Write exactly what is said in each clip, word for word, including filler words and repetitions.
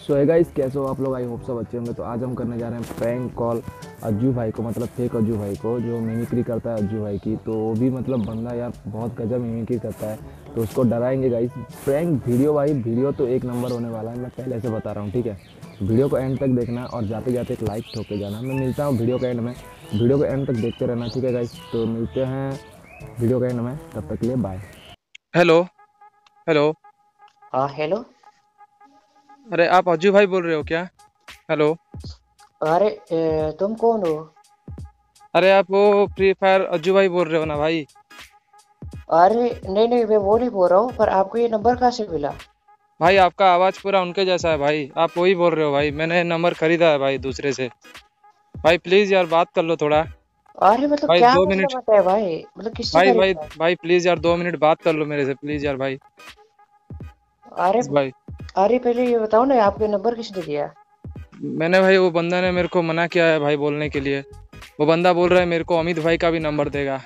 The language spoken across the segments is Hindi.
सो है गाइस, कैसे हो आप लोग? आई होप सब अच्छे होंगे। तो आज हम करने जा रहे हैं प्रैंक कॉल अज्जू भाई को, मतलब फेक अज्जू भाई को, जो मिमिक्री करता है अज्जू भाई की। तो वो भी मतलब बंदा यार बहुत गजब मिमिक्री करता है, तो उसको डराएंगे गाइस। प्रैंक वीडियो भाई, वीडियो तो एक नंबर होने वाला है, मैं पहले से बता रहा हूँ, ठीक है। वीडियो को एंड तक देखना और जाते जाते एक लाइक ठोक के जाना। मैं मिलता हूँ वीडियो के एंड में, वीडियो को एंड तक देखते रहना, ठीक है गाइस। तो मिलते हैं वीडियो के एंड में, तब तक के लिए बाय। हेलो। हेलो। हाँ हेलो। अरे आप अज्जू भाई बोल रहे हो क्या? हेलो। अरे ए, तुम कौन हो? अरे आप वो फ्री फायर अज्जू भाई बोल रहे हो ना भाई? अरे नहीं नहीं, मैं वो नहीं बोल रहा हूँ, पर आपको ये नंबर कहाँ से मिला? भाई आपका आवाज़ पूरा उनके जैसा है भाई, आप वही बोल रहे हो भाई? मैंने नंबर खरीदा है भाई दूसरे से। भाई प्लीज़ यार बात कर लो थोड़ा। अरे मतलब भाई क्या दो मसला मिनट बताया भाई, मतलब किससे भाई भाई खरीदा है? भाई प्लीज़ यार दो मिनट बात कर लो मेरे से, प्लीज़ यार भाई। अरे प्लीज भाई। अरे पहले ये बताओ ना, आपके नंबर किसने दिया? मैंने भाई, वो बंदा ने मेरे को मना किया है भाई बोलने के लिए। वो बंदा बोल रहा है मेरे को अमित भाई का भी नंबर देगा।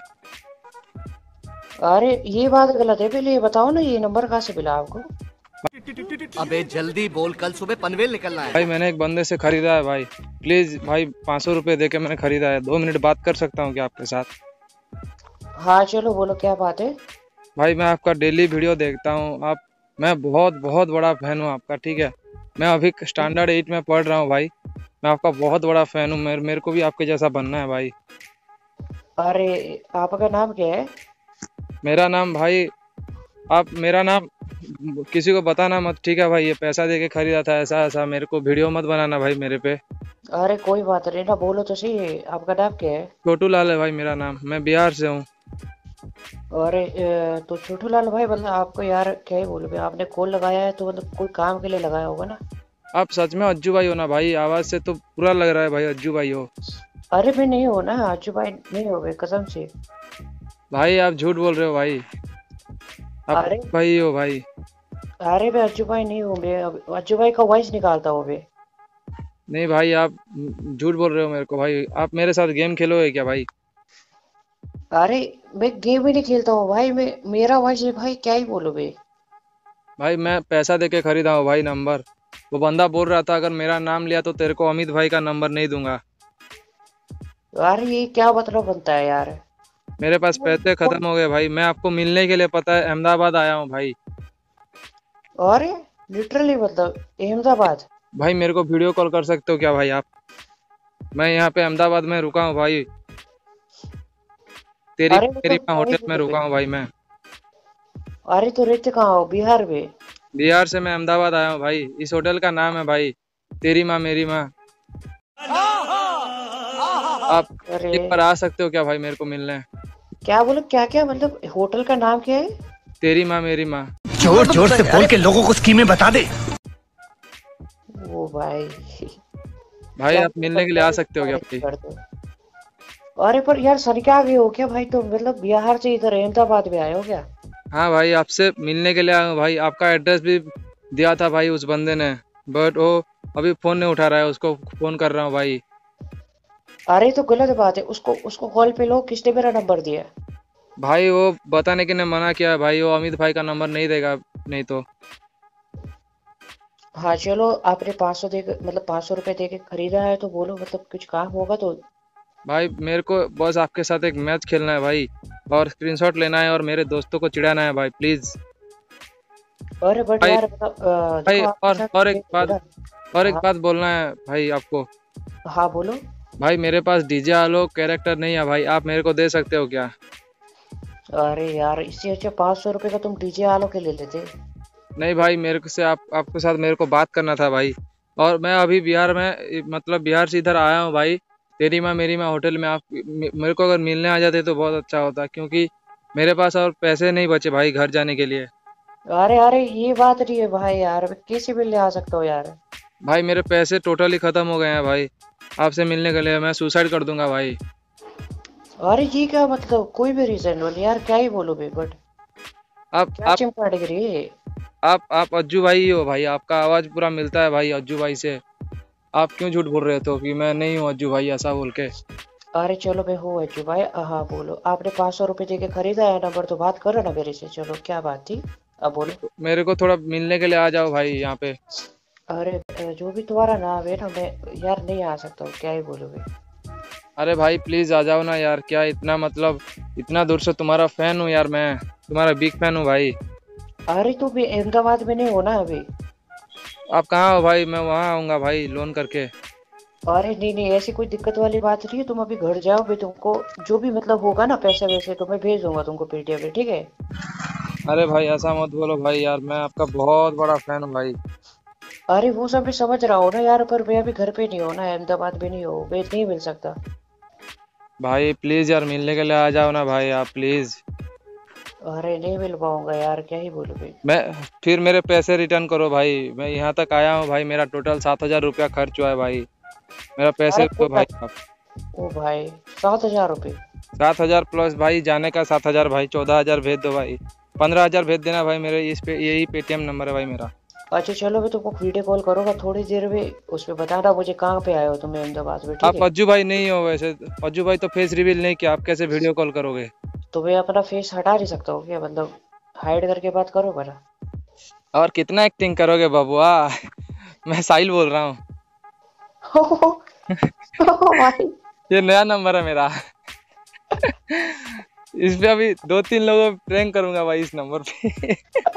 अरे ये बात गलत है, पहले ये बताओ ना, ये नंबर कहाँ से मिला आपको? अबे जल्दी बोल, कल सुबह पनवेल निकलना है। भाई मैंने एक बंदे से खरीदा है भाई, प्लीज़ भाई पाँच सौ रुपये दे के मैंने खरीदा है। दो मिनट बात कर सकता हूँ क्या आपके साथ? हाँ चलो बोलो, क्या बात है? भाई मैं आपका डेली वीडियो देखता हूँ, आप मैं बहुत बहुत बड़ा फैन हूँ आपका, ठीक है। मैं अभी स्टैंडर्ड एट में पढ़ रहा हूँ भाई। मैं आपका बहुत बड़ा फैन हूँ, मेरे मेरे को भी आपके जैसा बनना है भाई। अरे आपका नाम क्या है? मेरा नाम भाई, आप मेरा नाम किसी को बताना मत, ठीक है भाई। ये पैसा दे के खरीदा था, ऐसा ऐसा मेरे को वीडियो मत बनाना भाई मेरे पे। अरे कोई बात नहीं ना, बोलो तो सही, आपका नाम क्या है? छोटू लाल है भाई मेरा नाम, मैं बिहार से हूँ। अरे ए, तो छोटू लाल भाई, मतलब आपको यार क्या ही बोलूं मैं, आपने कॉल लगाया है तो मतलब कोई काम के लिए लगाया होगा ना? आप सच में अज्जू भाई हो ना भाई? आवाज़ से तो पूरा लग रहा है भाई अज्जू भाई हो। अरे मैं नहीं हो ना, आजू भाई नहीं हो गए कसम से। भाई आप झूठ बोल रहे हो भाई, आप अरे भाई हो भाई। अरे मैं अज्जू भाई नहीं हूँ, मैं अब अज्जू भाई का वॉइस निकालता हूँ मैं। नहीं भाई आप झूठ बोल रहे हो मेरे को भाई। आप मेरे साथ गेम खेलोगे क्या भाई? अरे मैं गेम ही नहीं खेलता हूँ भाई, मैं मेरा वॉइस है भाई, क्या ही बोलूं मैं। भाई मैं पैसा दे के खरीदा हूँ भाई नंबर। वो बंदा बोल रहा था अगर मेरा नाम लिया तो तेरे को अमित भाई का नंबर नहीं दूंगा। अरे ये क्या मतलब बनता है यार? मेरे पास पैसे खत्म हो गए भाई, मैं आपको मिलने के लिए पता है अहमदाबाद आया हूँ भाई। अरे लिटरली मतलब अहमदाबाद? भाई मेरे को वीडियो कॉल कर सकते हो क्या भाई आप? मैं यहाँ पे अहमदाबाद में रुका हूँ भाई, तेरी अरे मेरी मतलब मैं क्या ही होटल में बोलूं रुका मैं। हूँ भाई मैं। अरे तो रहते कहाँ हो, बिहार में? बिहार से मैं अहमदाबाद आया हूँ भाई। इस होटल का नाम है भाई तेरी माँ मेरी माँ। आप अरे एक बार आ सकते हो क्या भाई मेरे को मिलने? क्या बोलो, क्या क्या मतलब होटल का नाम क्या है? तेरी माँ मेरी माँ। जोर जोर से बोल के लोगों को स्कीमें बता दे। ओ भाई भाई क्या आप मिलने के लिए आ सकते हो क्या मतलब भाई? कर दो। अरे पर यार सर क्या गए हो क्या भाई, तो मतलब बिहार से इधर अहमदाबाद में आए हो क्या? हाँ भाई आपसे मिलने के लिए आया हूँ भाई। आपका एड्रेस भी दिया था भाई उस बंदे ने, बट वो अभी फ़ोन नहीं उठा रहा है, उसको फ़ोन कर रहा हूँ भाई। अरे तो गलत बात है, उसको उसको कॉल पे लो, किसने मेरा नंबर दिया? भाई वो बताने के ने मना किया है भाई, वो अमित भाई का नंबर नहीं देगा नहीं तो। हाँ चलो, आपने पाँच सौ दे के मतलब पाँच सौ रुपये दे के खरीदा है तो बोलो, मतलब कुछ काम होगा तो। भाई मेरे को बस आपके साथ एक मैच खेलना है भाई, और स्क्रीनशॉट लेना है और मेरे दोस्तों को चिढ़ाना है भाई, प्लीज़। अरे बट भाई यार मतलब अ, भाई देखो आपके और साथ और एक मैं बात, बोला। और एक हाँ बात बोलना है भाई आपको। हाँ बोलो। भाई मेरे पास डीजे आलोक कैरेक्टर नहीं है भाई, आप मेरे को दे सकते हो क्या? अरे यार इससे अच्छा पाँच सौ रुपये का तुम डीजे आलो के ले लेते। नहीं भाई मेरे को से आप आपके साथ मेरे को बात करना था भाई। और मैं अभी बिहार में, मतलब बिहार से इधर आया हूँ भाई। तेरी माँ मेरी माँ होटल में आप मे- मेरे को अगर मिलने आ जाते तो बहुत अच्छा होता, क्योंकि मेरे पास और पैसे नहीं बचे भाई घर जाने के लिए। अरे अरे ये बात नहीं है भाई, यार मैं कैसे मिलने आ सकता हूँ यार? भाई मेरे पैसे टोटली ख़त्म हो गए हैं भाई, आपसे मिलने के लिए मैं सुसाइड कर दूंगा भाई। अरे ये क्या मतलब, कोई भी रीजन बोले यार, क्या ही बोलो भाई, बट आप क्या आप चिमकाड़ेगिरी है? आप आप अज्जू भाई ही हो भाई, आपका आवाज़ पूरा मिलता है भाई अज्जू भाई से। आप क्यों झूठ बोल रहे थे कि मैं नहीं हूँ अज्जू भाई ऐसा बोल के? अरे चलो मैं हूँ अज्जू भाई, हाँ बोलो, आपने पाँच सौ रुपये दे के खरीदा है नंबर, तो बात करो ना मेरे से, चलो क्या बात थी, अब बोलो। मेरे को थोड़ा मिलने के लिए आ जाओ भाई यहाँ पे। अरे अ, जो भी तुम्हारा नाम है ना, मैं यार नहीं आ सकता हूँ, क्या ही बोलोगे। अरे भाई प्लीज आ जाओ ना यार, क्या इतना मतलब इतना दूर से तुम्हारा फैन हूँ यार, मैं तुम्हारा बिग फैन हूँ भाई। अरे तुम भी अहमदाबाद में नहीं हो ना अभी? आप कहाँ हो भाई? मैं वहाँ आऊँगा भाई लोन करके। अरे नहीं नहीं, ऐसी कोई दिक्कत वाली बात नहीं है, तुम अभी घर जाओ, मैं तुमको जो भी मतलब होगा ना पैसे वैसे तो मैं भेज दूंगा तुमको पेटीएम पे, ठीक है? अरे भाई ऐसा मत बोलो भाई यार, मैं आपका बहुत बड़ा फैन हूँ भाई। अरे वो सब भी समझ रहा हूँ ना यार, पर मैं अभी घर पे नहीं हूँ ना, अहमदाबाद में नहीं हूँ, मैं नहीं मिल सकता। भाई प्लीज यार मिलने के लिए आ जाओ ना भाई आप प्लीज। अरे नहीं मिल पाऊंगा यार, क्या ही बोलूँ मैं। मैं फिर मेरे पैसे रिटर्न करो भाई, मैं यहाँ तक आया हूँ भाई, मेरा टोटल सात हजार रुपया खर्च हुआ है भाई, मेरा अरे पैसे कोई दो भाई बात, आप। ओ भाई, सात हजार रुपये? सात हजार प्लस भाई जाने का सात हजार, भाई चौदह हजार भेज दो भाई, पंद्रह हजार भेज देना भाई, मेरे इस पे यही पेटीएम नंबर है भाई मेरा। अच्छा चलो, मैं तुमको वीडियो कॉल करूंगा थोड़ी देर में, उसमें बताना मुझे कहाँ पे आए हो तुम अहमदाबाद में, ठीक आप है? अज्जू भाई नहीं हो वैसे, अज्जू भाई तो फेस रिवील नहीं किया, आप कैसे वीडियो कॉल करोगे? तो मैं अपना फेस हटा नहीं सकता हूँ क्या, मतलब हाइड करके बात करो बना। और कितना एक्टिंग करोगे बबुआ? मैं साहिल बोल रहा हूँ। भाई, ये नया नंबर है मेरा। इस पे अभी दो तीन लोगों को प्रैंक करूंगा भाई इस नंबर पे।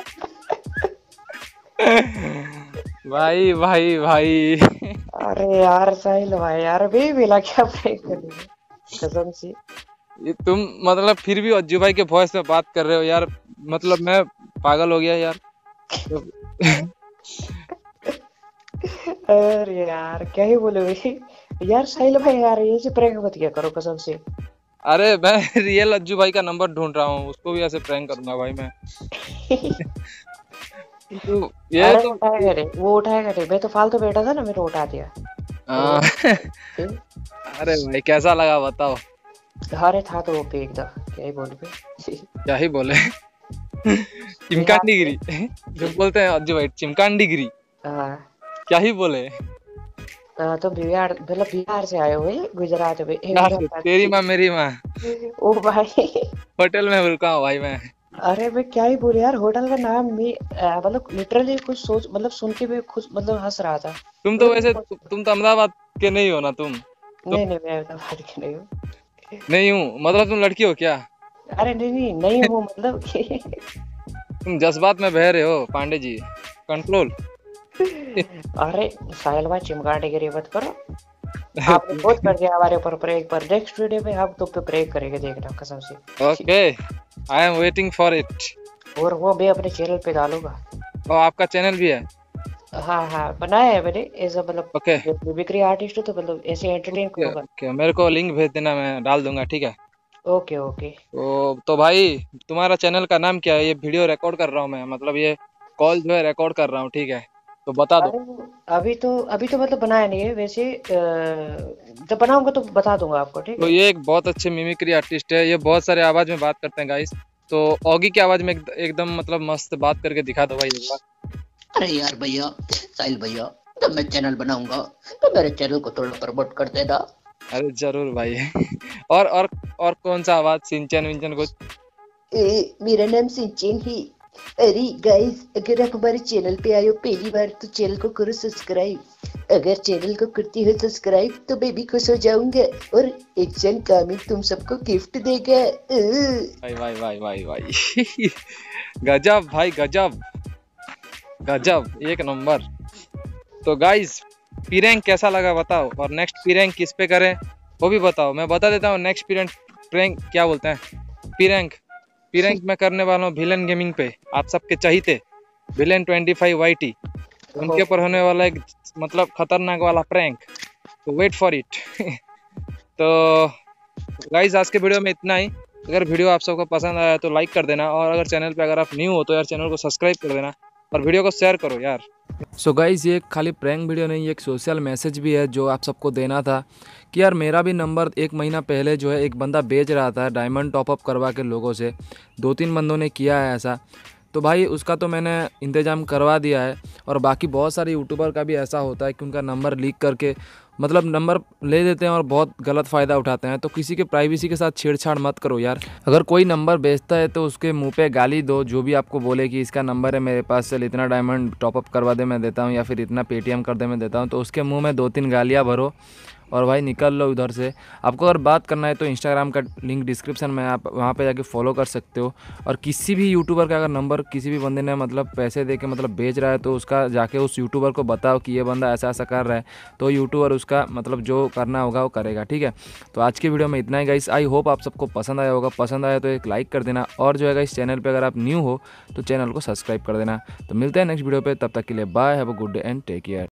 भाई भाई भाई। अरे यार साहिल भाई, यार भी मिला क्या ब्रेक करने, कसम से। ये तुम मतलब फिर भी अज्जू भाई के वॉइस में बात कर रहे हो यार, मतलब मैं पागल हो गया यार। तो, अरे यार क्या ही बोलोगे। यार साहिल भाई यार, ये से प्रैंक मत किया करो कसम से। अरे मैं रियल अज्जू भाई का नंबर ढूंढ रहा हूँ, उसको भी ऐसे प्रैंक करूंगा भाई मैं। तो ये अरे तो उठाएगा नहीं, वो उठाएगा नहीं, मैं तो फालतू बैठा था ना, मैंने उठा दिया। और वो आ, फिर, अरे भाई कैसा लगा बताओ? अरे था तो वो पे एकदम, क्या ही बोलोगे। क्या ही बोले। बिहार चिमकांडी से। गिरी जो बोलते हैं अज्जू भाई, चिमकांडी गिरी। हाँ। क्या ही बोले। हाँ, तो बिहार मतलब बिहार से आए हुए गुजरात में यार से अहमदाबाद। तेरी माँ मेरी माँ, ओ भाई। होटल में रुका हूँ भाई मैं। अरे मैं क्या ही बोलूं यार, होटल का नाम मैं अ, मतलब लिटरली कुछ सोच मतलब सुन के मैं खुद मतलब हंस रहा था। तुम तो मतलब वैसे कुछ- तु, तुम तो अहमदाबाद के नहीं हो ना तुम? तुम नहीं नहीं, मैं अहमदाबाद की नहीं हूँ। नहीं हूँ मतलब तुम लड़की हो क्या? अरे नहीं नहीं नहीं हूँ मतलब कि। तुम जज्बात में बह रहे हो पांडे जी, कंट्रोल। अरे साहिल भाई, चिमगाड़ी गिरी मत करो। आपने बहुत कर दिया हमारे ऊपर प्रेग, पर नेक्स्ट वीडियो में हम तुम पे प्रेग करेंगे, देखना कसम से। Okay I am waiting for it. और वो मैं अपने चैनल पे डालूंगा। और आपका चैनल भी है? हाँ हाँ, बनाया है मैंने एज अ मतलब ओके मिमिक्री आर्टिस्ट हूँ, तो मतलब ऐसे एंटरटेन ओके करूंगा। ओके, मेरे को लिंक भेज देना, मैं डाल दूंगा ठीक है। Okay okay. तो तो भाई तुम्हारा चैनल का नाम क्या है? ये वीडियो रिकॉर्ड कर रहा हूँ मैं, मतलब ये कॉल जो है रिकॉर्ड कर रहा हूँ ठीक है, तो बता दो। अरे वो अभी तो अभी तो मतलब बनाया नहीं है वैसे, अ, जब बनाऊंगा तो बता दूंगा आपको, ठीक तो है? ये एक बहुत अच्छे मिमिक्री आर्टिस्ट है, ये बहुत सारे आवाज में बात करते हैं गाइस। तो ऑगी की आवाज में एक, एकदम मतलब मस्त बात करके दिखा दो भाई एक बार। अरे यार भैया, साहिल भैया, जब मैं चैनल बनाऊंगा तो मेरे चैनल को थोड़ा प्रमोट कर देना। अरे जरूर भाई। और और और कौन सा आवाज, सिंचन विंचन कुछ? ए, मेरा नाम सिंचन है। अरे गाइस, अगर आप हमारे चैनल पे आए हो पहली बार तो चैनल को करो सब्सक्राइब। अगर चैनल को करती हो सब्सक्राइब तो मैं भी खुश हो जाऊंगा और एक्शन कामिंग तुम सबको गिफ्ट देगा। अ, भाई भाई भाई भाई भाई। गजब भाई गजब, गजब एक नंबर। तो गाइस पी-रैंक कैसा लगा बताओ, और नेक्स्ट पी-रैंक किस पे करें वो भी बताओ, मैं बता देता हूँ। नेक्स्ट पी-रैंक प्रैंक क्या बोलते हैं, पी-रैंक पी-रैंक मैं करने वाला हूँ विलन गेमिंग पे, आप सबके चहीते villain twenty five Y T, उनके ऊपर होने वाला एक मतलब खतरनाक वाला प्रैंक, तो वेट फॉर इट। तो गाइस आज के वीडियो में इतना ही। अगर वीडियो आप सबको पसंद आया तो लाइक कर देना, और अगर चैनल पे अगर आप न्यू हो तो यार चैनल को सब्सक्राइब कर देना, और वीडियो को शेयर करो यार। सो so गाइस ये खाली प्रैंक वीडियो नहीं, एक सोशल मैसेज भी है जो आप सबको देना था कि यार मेरा भी नंबर एक महीना पहले जो है एक बंदा बेच रहा था डायमंड टॉपअप करवा के लोगों से, दो तीन बंदों ने किया है ऐसा, तो भाई उसका तो मैंने इंतज़ाम करवा दिया है। और बाकी बहुत सारे यूट्यूबर का भी ऐसा होता है कि उनका नंबर लीक करके मतलब नंबर ले देते हैं और बहुत गलत फ़ायदा उठाते हैं। तो किसी के प्राइवेसी के साथ छेड़छाड़ मत करो यार। अगर कोई नंबर बेचता है तो उसके मुंह पे गाली दो, जो भी आपको बोले कि इसका नंबर है मेरे पास, चल इतना डायमंड टॉपअप करवा दे मैं देता हूँ, या फिर इतना पेटीएम कर दे मैं देता हूँ, तो उसके मुंह में दो तीन गालियाँ भरो और भाई निकल लो उधर से। आपको अगर बात करना है तो इंस्टाग्राम का लिंक डिस्क्रिप्शन में, आप वहाँ पे जाके फॉलो कर सकते हो। और किसी भी यूट्यूबर का अगर नंबर किसी भी बंदे ने मतलब पैसे दे के मतलब बेच रहा है तो उसका जाके उस यूट्यूबर को बताओ कि ये बंदा ऐसा ऐसा कर रहा है, तो यूट्यूबर उसका मतलब जो करना होगा वो करेगा, ठीक है। तो आज की वीडियो में इतना ही गाइस, आई होप आप सबको पसंद आया होगा। पसंद आया तो एक लाइक कर देना, और जो है गाइस चैनल पर अगर आप न्यू हो तो चैनल को सब्सक्राइब कर देना। तो मिलते हैं नेक्स्ट वीडियो पर, तब तक के लिए bye, have a good day and take care.